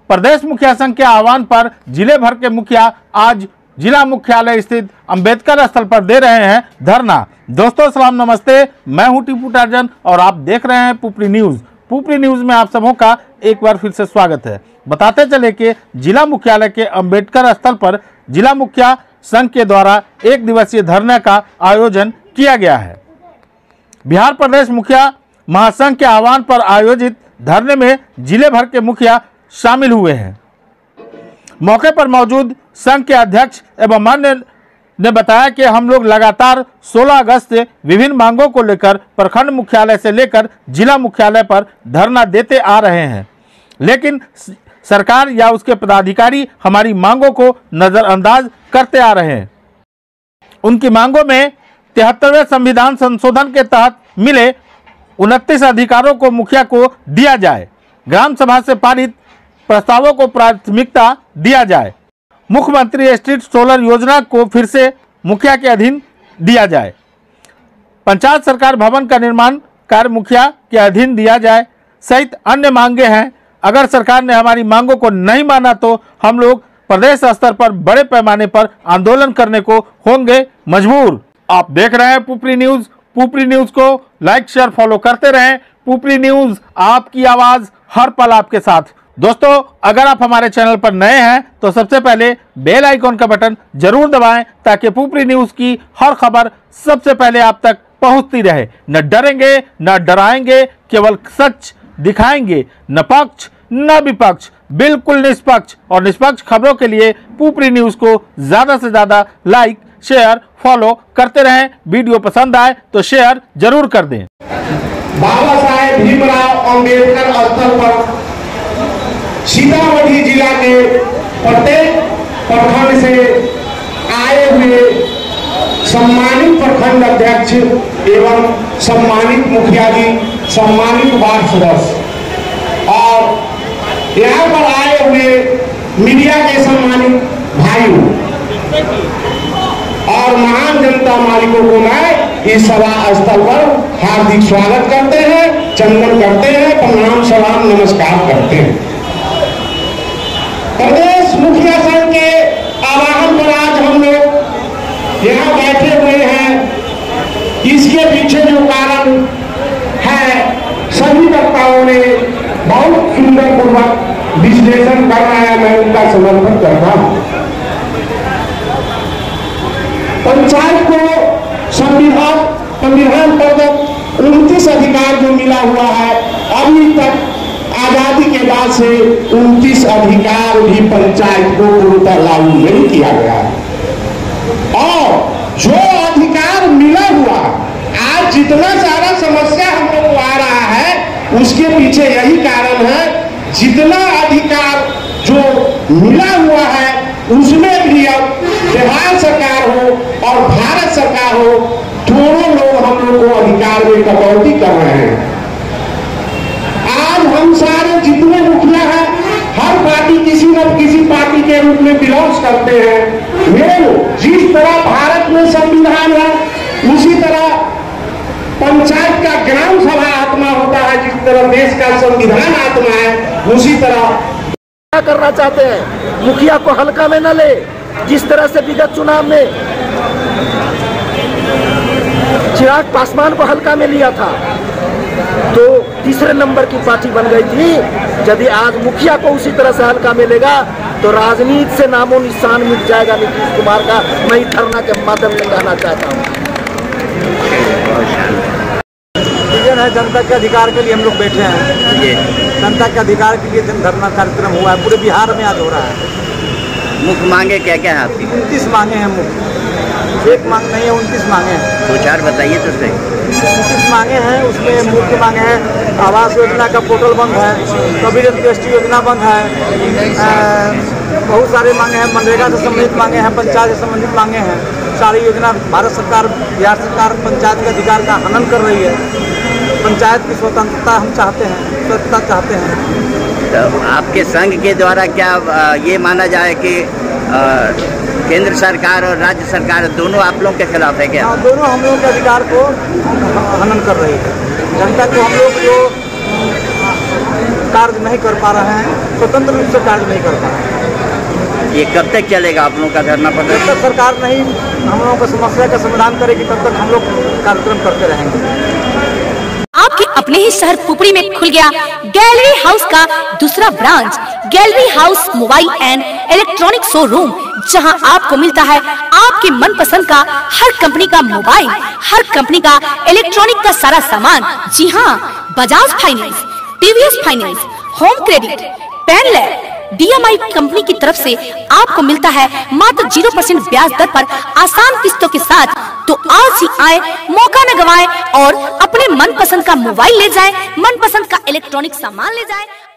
प्रदेश मुखिया संघ के आह्वान पर जिले भर के मुखिया आज जिला मुख्यालय स्थित अंबेडकर स्थल पर दे रहे हैं धरना। दोस्तों सलाम नमस्ते, मैं हूं टीपू टार्जन और आप देख रहे हैं पुपरी न्यूज। पुपरी न्यूज में आप सबों का एक बार फिर से स्वागत है। बताते चले कि जिला मुख्यालय के अंबेडकर स्थल पर जिला मुखिया संघ के द्वारा एक दिवसीय धरने का आयोजन किया गया है। बिहार प्रदेश मुखिया महासंघ के आह्वान पर आयोजित धरने में जिले भर के मुखिया शामिल हुए हैं। मौके पर मौजूद संघ के अध्यक्ष एवं अन्य ने बताया कि हम लोग लगातार 16 अगस्त से विभिन्न मांगों को लेकर प्रखंड मुख्यालय से लेकर जिला मुख्यालय पर धरना देते आ रहे हैं, लेकिन सरकार या उसके पदाधिकारी हमारी मांगों को नजरअंदाज करते आ रहे हैं। उनकी मांगों में 73वें संविधान संशोधन के तहत मिले 29 अधिकारों को मुखिया को दिया जाए, ग्राम सभा से पारित प्रस्तावों को प्राथमिकता दिया जाए, मुख्यमंत्री स्ट्रीट सोलर योजना को फिर से मुखिया के अधीन दिया जाए, पंचायत सरकार भवन का निर्माण कार्य मुखिया के अधीन दिया जाए सहित अन्य मांगे हैं। अगर सरकार ने हमारी मांगों को नहीं माना तो हम लोग प्रदेश स्तर पर बड़े पैमाने पर आंदोलन करने को होंगे मजबूर। आप देख रहे हैं पुपरी न्यूज। पुपरी न्यूज को लाइक शेयर फॉलो करते रहें। पुपरी न्यूज, आपकी आवाज हर पल आपके साथ। दोस्तों अगर आप हमारे चैनल पर नए हैं तो सबसे पहले बेल आइकॉन का बटन जरूर दबाएं ताकि पुपरी न्यूज की हर खबर सबसे पहले आप तक पहुंचती रहे। न डरेंगे न डराएंगे, केवल सच दिखाएंगे, न पक्ष न विपक्ष, बिल्कुल निष्पक्ष। और निष्पक्ष खबरों के लिए पुपरी न्यूज को ज्यादा से ज्यादा लाइक शेयर फॉलो करते रहें। वीडियो पसंद आए तो शेयर जरूर कर दें। बाबा साहेब भीमराव अंबेडकर स्थल पर सीतामढ़ी जिला के प्रत्येक प्रखंड से आए हुए सम्मानित प्रखंड अध्यक्ष एवं सम्मानित मुखिया जी, सम्मानित वार्ड सदस्य और यहाँ पर आए हुए मीडिया के सम्मानित भाइयों और महान जनता मालिकों को मैं इस सभा स्थल पर हार्दिक स्वागत करते हैं, चंदन करते हैं, प्रणाम सलाम नमस्कार करते हैं। प्रदेश मुखिया संघ के आह्वान पर आज हम लोग यहाँ बैठे हुए हैं। इसके पीछे जो कारण है सभी वक्ताओं ने बहुत सुंदर पूर्वक विश्लेषण कर रहे हैं, मैं उनका समर्थन करता हूँ। पंचायत को संविधान प्रदत्त 29 अधिकार जो मिला हुआ है, अभी तक आजादी के बाद से 29 अधिकार भी पंचायत को पूर्णतः लागू नहीं किया गया है। और जो अधिकार मिला हुआ आज जितना सारा समस्या हम लोग को आ रहा है, उसके पीछे यही कारण है। जितना अधिकार जो मिला हुआ है उसमें भी अब बिहार सरकार हो और भारत सरकार हो, दोनों लोग हम लोग को अधिकार में कटौती कर रहे हैं। आज हम सारे जितने मुखिया हैं, हर पार्टी किसी न किसी पार्टी के रूप में बिलोंग करते हैं। मेरे लोग जिस तरह भारत में संविधान है, उसी तरह पंचायत का ग्राम सभा आत्मा होता है, जिस तरह देश का संविधान आत्मा है, उसी तरह क्या करना चाहते हैं। मुखिया को हल्का में न ले, जिस तरह से विगत चुनाव में चिराग पासवान को हल्का में लिया था तो तीसरे नंबर की पार्टी बन गई थी। यदि आज मुखिया को उसी तरह से हल्का मिलेगा तो राजनीति से नामो निशान मिट जाएगा नीतीश कुमार का। मैं इस धरना के माध्यम में कहना चाहता हूँ। है जनता के अधिकार के लिए हम लोग बैठे हैं। ये जनता के अधिकार के लिए जन धरना कार्यक्रम हुआ है, पूरे बिहार में आज हो रहा है। मुख्य मांगे क्या क्या है आपकी? 29 मांगे हैं मुख्य, एक मांग नहीं है, 29 मांगे हैं। 2-4 बताइए तो सही। 29 मांगे हैं, उसमें मुख्य मांगे हैं आवास योजना का पोर्टल बंद है, कबीरत GST योजना बंद है, बहुत सारे मांगे हैं, मनरेगा से संबंधित मांगे हैं, पंचायत से संबंधित मांगे हैं। सारी योजना भारत सरकार, बिहार सरकार पंचायत के अधिकार का हनन कर रही है। पंचायत की स्वतंत्रता हम चाहते हैं, स्वतंत्रता चाहते हैं। तो आपके संघ के द्वारा क्या ये माना जाए कि केंद्र सरकार और राज्य सरकार दोनों आप लोगों के खिलाफ है क्या? हाँ, दोनों हम लोगों के अधिकार को हनन कर रही है। जनता को हम लोग जो कार्य नहीं कर पा रहे हैं, स्वतंत्र रूप से कार्य नहीं कर पा रहे हैं। ये कब तक चलेगा आप लोगों का धरना जब प्रदर्शन? तक सरकार नहीं हम लोगों को समस्या का समाधान करेगी तब तक हम लोग कार्यक्रम करते रहेंगे। आपके अपने ही शहर पुपरी में खुल गया गैलरी हाउस का दूसरा branch, gallery house mobile and electronic showroom, जहां आपको मिलता है आपके मनपसंद का हर कंपनी का मोबाइल, हर कंपनी का इलेक्ट्रॉनिक का सारा सामान। जी हाँ, Bajaj finance, TVS finance, home credit, पेनलैब, DMI कंपनी की तरफ से आपको मिलता है मात्र 0% ब्याज दर पर आसान किस्तों के साथ। तो आज ही आए, मौका न गवाएं और अपने मनपसंद का मोबाइल ले जाएं, मनपसंद का इलेक्ट्रॉनिक सामान ले जाएं।